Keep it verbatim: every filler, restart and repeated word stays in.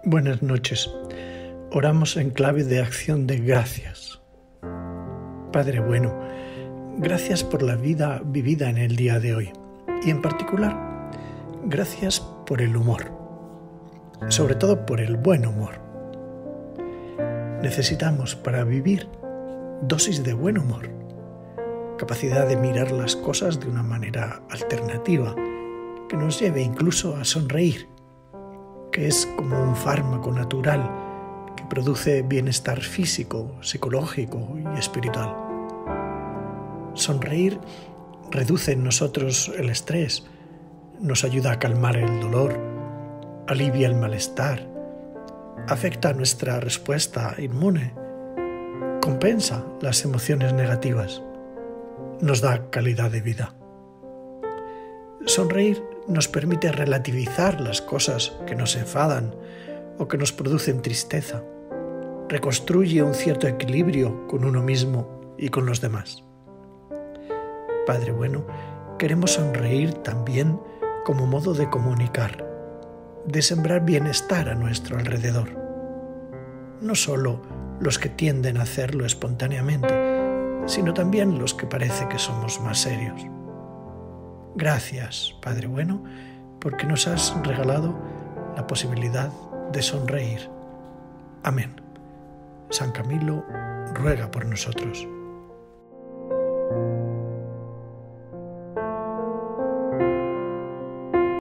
Buenas noches. Oramos en clave de acción de gracias. Padre bueno, gracias por la vida vivida en el día de hoy y en particular, gracias por el humor, sobre todo por el buen humor. Necesitamos para vivir dosis de buen humor, capacidad de mirar las cosas de una manera alternativa, que nos lleve incluso a sonreír, que es como un fármaco natural que produce bienestar físico, psicológico y espiritual. Sonreír reduce en nosotros el estrés, nos ayuda a calmar el dolor, alivia el malestar, afecta nuestra respuesta inmune, compensa las emociones negativas, nos da calidad de vida. Sonreír nos permite relativizar las cosas que nos enfadan o que nos producen tristeza. Reconstruye un cierto equilibrio con uno mismo y con los demás. Padre bueno, queremos sonreír también como modo de comunicar, de sembrar bienestar a nuestro alrededor. No solo los que tienden a hacerlo espontáneamente, sino también los que parece que somos más serios. Gracias, Padre bueno, porque nos has regalado la posibilidad de sonreír. Amén. San Camilo ruega por nosotros.